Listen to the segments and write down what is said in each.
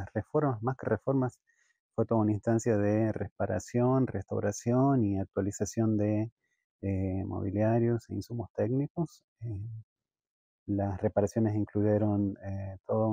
las reformas, más que reformas, fue toda una instancia de reparación, restauración y actualización de mobiliarios e insumos técnicos. Las reparaciones incluyeron toda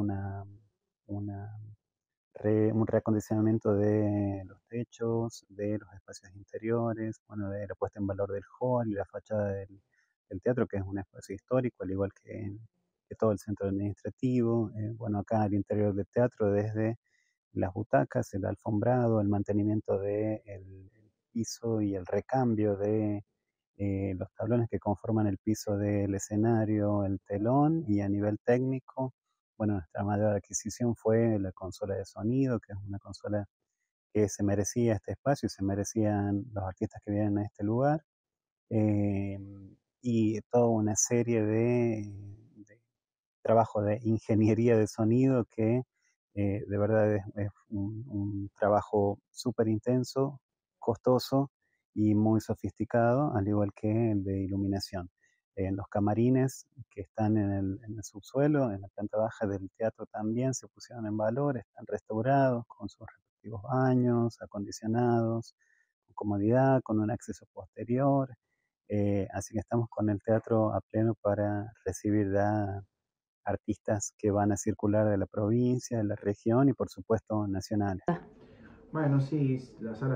una un reacondicionamiento de los techos, de los espacios interiores, bueno, de la puesta en valor del hall y la fachada del teatro, que es un espacio histórico, al igual que todo el centro administrativo. Bueno, acá al interior del teatro, desde las butacas, el alfombrado, el mantenimiento del piso y el recambio de los tablones que conforman el piso del escenario, el telón, y a nivel técnico, bueno, nuestra mayor adquisición fue la consola de sonido, que es una consola que se merecía este espacio y se merecían los artistas que vienen a este lugar, eh, y toda una serie de trabajo de ingeniería de sonido que de verdad es un trabajo súper intenso, costoso y muy sofisticado, al igual que el de iluminación. En los camarines que están en el subsuelo, en la planta baja del teatro también se pusieron en valor, están restaurados con sus respectivos baños, acondicionados, con comodidad, con un acceso posterior. Así que estamos con el teatro a pleno para recibir ya artistas que van a circular de la provincia, de la región y por supuesto nacionales. Bueno, sí, la sala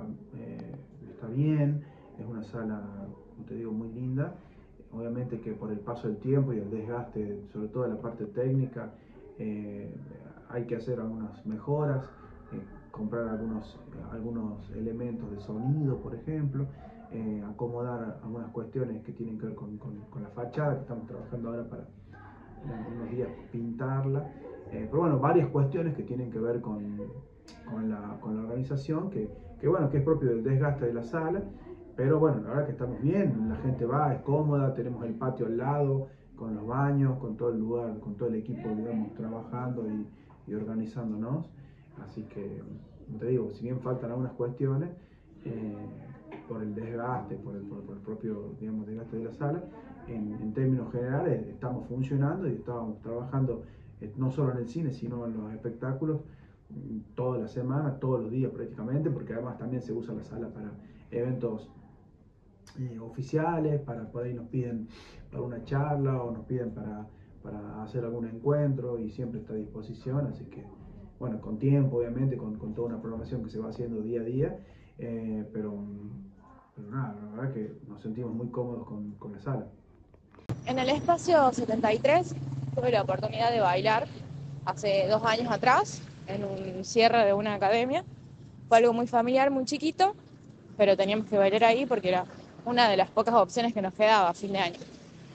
está bien, es una sala, como te digo, muy linda. Obviamente que por el paso del tiempo y el desgaste, sobre todo de la parte técnica, eh, hay que hacer algunas mejoras, comprar algunos elementos de sonido, por ejemplo, acomodar algunas cuestiones que tienen que ver con la fachada, que estamos trabajando ahora para en unos días pintarla. Pero bueno, varias cuestiones que tienen que ver con la organización, bueno, que es propio del desgaste de la sala. Pero bueno, la verdad que estamos bien, la gente va, es cómoda, tenemos el patio al lado, con los baños, con todo el lugar, con todo el equipo, digamos, trabajando y organizándonos. Así que, como te digo, si bien faltan algunas cuestiones, eh, por el desgaste, por el propio, digamos, desgaste de la sala, en términos generales estamos funcionando y estamos trabajando no solo en el cine, sino en los espectáculos toda la semana, todos los días prácticamente, porque además también se usa la sala para eventos oficiales, por ahí nos piden para una charla o nos piden para hacer algún encuentro y siempre está a disposición, así que bueno, con tiempo obviamente, con toda una programación que se va haciendo día a día, pero nada, la verdad que nos sentimos muy cómodos con la sala. En el espacio 73 tuve la oportunidad de bailar hace 2 años atrás en un cierre de una academia. Fue algo muy familiar, muy chiquito, pero teníamos que bailar ahí porque era una de las pocas opciones que nos quedaba a fin de año.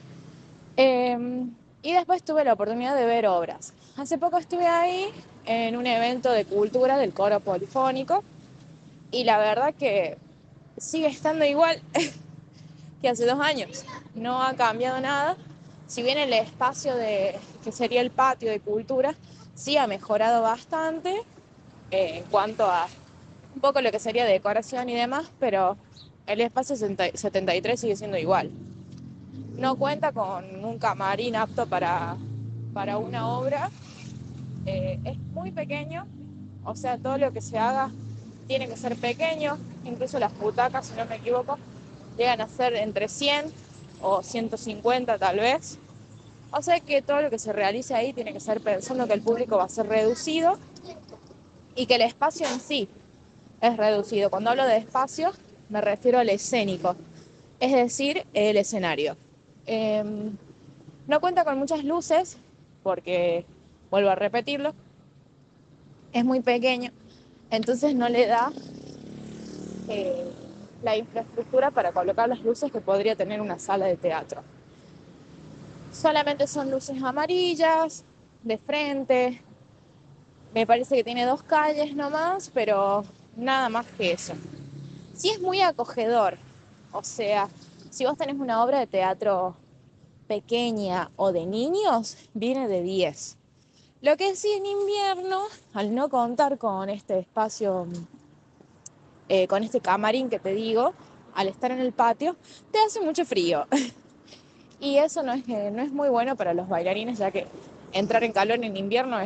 Y después tuve la oportunidad de ver obras. Hace poco estuve ahí en un evento de cultura del coro polifónico y la verdad que sigue estando igual que hace 2 años. No ha cambiado nada. Si bien el espacio que sería el patio de cultura sí ha mejorado bastante en cuanto a un poco lo que sería decoración y demás, pero el espacio 73 sigue siendo igual. No cuenta con un camarín apto para una obra. Es muy pequeño, o sea, todo lo que se haga tiene que ser pequeño, incluso las butacas, si no me equivoco, llegan a ser entre 100 o 150 tal vez. O sea que todo lo que se realice ahí tiene que ser pensando que el público va a ser reducido y que el espacio en sí es reducido. Cuando hablo de espacio me refiero al escénico, es decir, el escenario. Eh, no cuenta con muchas luces porque, vuelvo a repetirlo, es muy pequeño, entonces no le da eh, la infraestructura para colocar las luces que podría tener una sala de teatro. Solamente son luces amarillas, de frente. Me parece que tiene 2 calles nomás, pero nada más que eso. Sí es muy acogedor. O sea, si vos tenés una obra de teatro pequeña o de niños, viene de 10. Lo que sí en invierno, al no contar con este espacio, con este camarín que te digo, al estar en el patio, te hace mucho frío. Y eso no es muy bueno para los bailarines, ya que entrar en calor en invierno es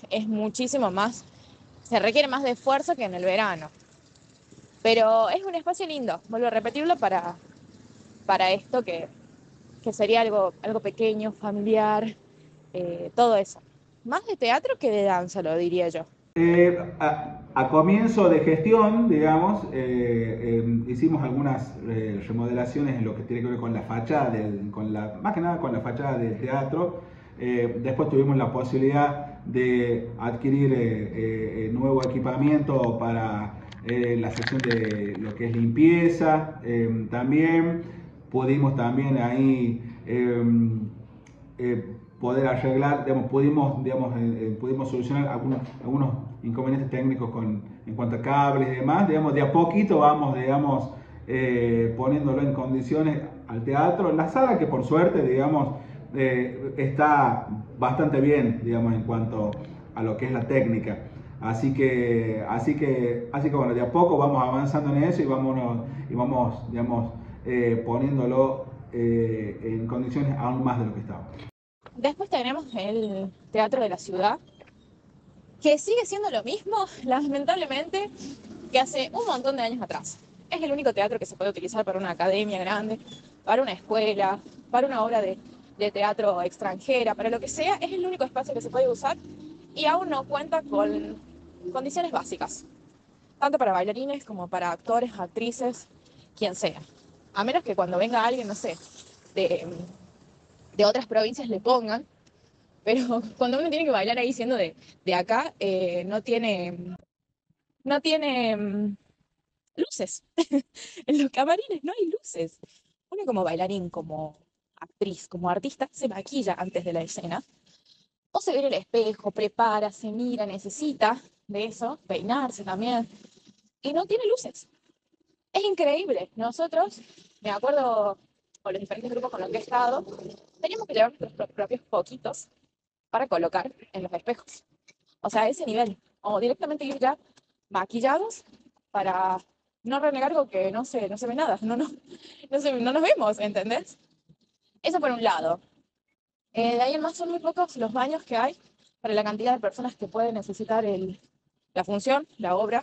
es muchísimo más, se requiere más de esfuerzo que en el verano. Pero es un espacio lindo, vuelvo a repetirlo, para esto que sería algo pequeño, familiar, todo eso. Más de teatro que de danza, lo diría yo. A comienzo de gestión, digamos, hicimos algunas remodelaciones en lo que tiene que ver con la fachada, más que nada con la fachada del teatro. Después tuvimos la posibilidad de adquirir nuevo equipamiento para la sección de lo que es limpieza. También pudimos también ahí poder arreglar, digamos, pudimos solucionar algunos inconvenientes técnicos en cuanto a cables y demás, digamos, de a poquito vamos, digamos, poniéndolo en condiciones al teatro. La sala que por suerte, digamos, está bastante bien, digamos, en cuanto a lo que es la técnica. Así que bueno, de a poco vamos avanzando en eso y vamos, digamos, poniéndolo en condiciones aún más de lo que estaba. Después tenemos el Teatro de la Ciudad, que sigue siendo lo mismo, lamentablemente, que hace un montón de años atrás. Es el único teatro que se puede utilizar para una academia grande, para una escuela, para una obra de teatro extranjera, para lo que sea. Es el único espacio que se puede usar y aún no cuenta con condiciones básicas, tanto para bailarines como para actores, actrices, quien sea. A menos que cuando venga alguien, no sé, de, de otras provincias le pongan, pero cuando uno tiene que bailar ahí siendo de acá, no tiene luces. En los camarines no hay luces. Uno como bailarín, como actriz, como artista, se maquilla antes de la escena, o se ve en el espejo, prepara, se mira, necesita de eso, peinarse también, y no tiene luces. Es increíble. Nosotros, me acuerdo, con los diferentes grupos con los que he estado, teníamos que llevar nuestros propios foquitos para colocar en los espejos. O sea, a ese nivel. O directamente ir ya maquillados para no renegar algo que no se ve nada. No nos vemos, ¿entendés? Eso por un lado. De ahí en más son muy pocos los baños que hay para la cantidad de personas que pueden necesitar la función, la obra.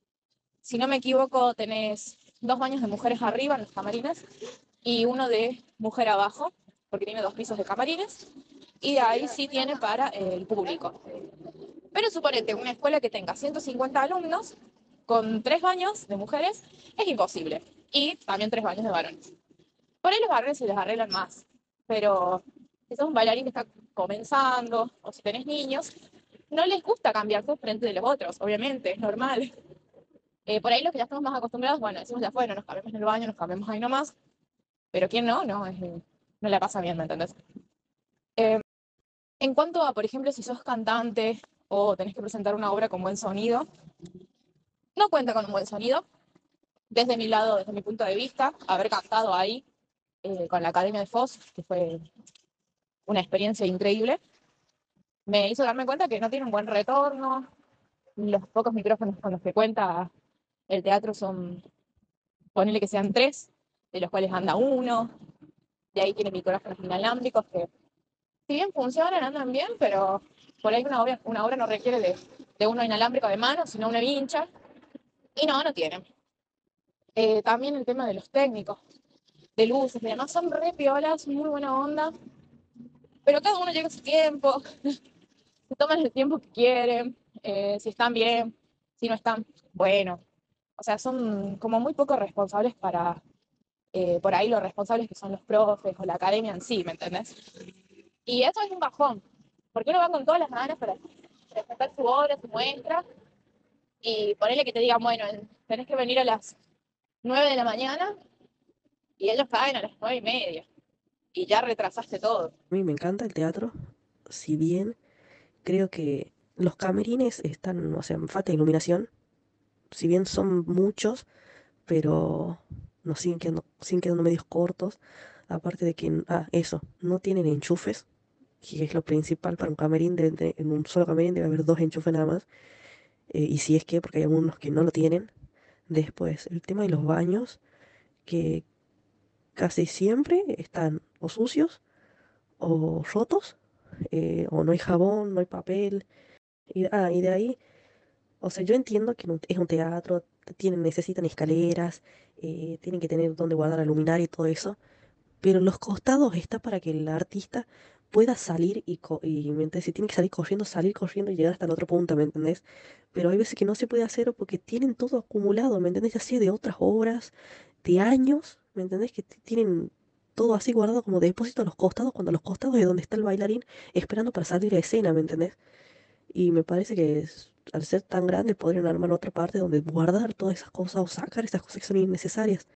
Si no me equivoco, tenés 2 baños de mujeres arriba en los camarines y uno de mujer abajo, porque tiene 2 pisos de camarines, y de ahí sí tiene para el público. Pero suponete, una escuela que tenga 150 alumnos con 3 baños de mujeres es imposible. Y también 3 baños de varones. Por ahí los varones se les arreglan más. Pero si sos un bailarín que está comenzando, o si tenés niños, no les gusta cambiarse frente de los otros, obviamente, es normal. Por ahí los que ya estamos más acostumbrados, bueno, decimos ya fue, no nos cambiamos en el baño, nos cambiamos ahí nomás. Pero quien no, no la pasa bien, ¿me entendés? Eh, en cuanto a, por ejemplo, si sos cantante o tenés que presentar una obra con buen sonido, no cuenta con un buen sonido. Desde mi lado, desde mi punto de vista, haber cantado ahí con la Academia de Foz, que fue una experiencia increíble, me hizo darme cuenta que no tiene un buen retorno. Los pocos micrófonos con los que cuenta el teatro son, ponele que sean 3, de los cuales anda uno. De ahí tiene micrófonos inalámbricos que, si bien funcionan, andan bien, pero por ahí una obra no requiere de uno inalámbrico de mano, sino una vincha. Y no tienen. También el tema de los técnicos, de luces y demás, son re piolas, muy buena onda, pero cada uno llega a su tiempo, se toman el tiempo que quieren, si están bien, si no están, bueno. O sea, son como muy poco responsables por ahí los responsables que son los profes o la academia en sí, ¿me entendés? Y eso es un bajón, porque uno va con todas las ganas para presentar su obra, su muestra, y ponerle que te digan, bueno, tenés que venir a las 9 de la mañana, y ellos caen a las 9:30, y ya retrasaste todo. A mí me encanta el teatro, si bien creo que los camerines están, o sea, falta de iluminación, si bien son muchos, pero nos siguen quedando medios cortos, aparte de que, eso, no tienen enchufes, que es lo principal para un camerín, en un solo camerín debe haber 2 enchufes nada más, y si es que, porque hay algunos que no lo tienen. Después, el tema de los baños, que casi siempre están o sucios o rotos, o no hay jabón, no hay papel. Y de ahí, o sea, yo entiendo que es un teatro, necesitan escaleras, tienen que tener donde guardar la luminaria y todo eso, pero los costados está para que el artista pueda salir ¿me entendés? Si tiene que salir corriendo y llegar hasta la otra punta, ¿me entendés? Pero hay veces que no se puede hacer porque tienen todo acumulado, ¿me entendés? Ya sea de otras obras, de años, ¿me entendés? Que tienen todo así guardado como depósito a los costados, cuando a los costados es donde está el bailarín esperando para salir a escena, ¿me entendés? Y me parece que al ser tan grande podrían armar otra parte donde guardar todas esas cosas o sacar esas cosas que son innecesarias.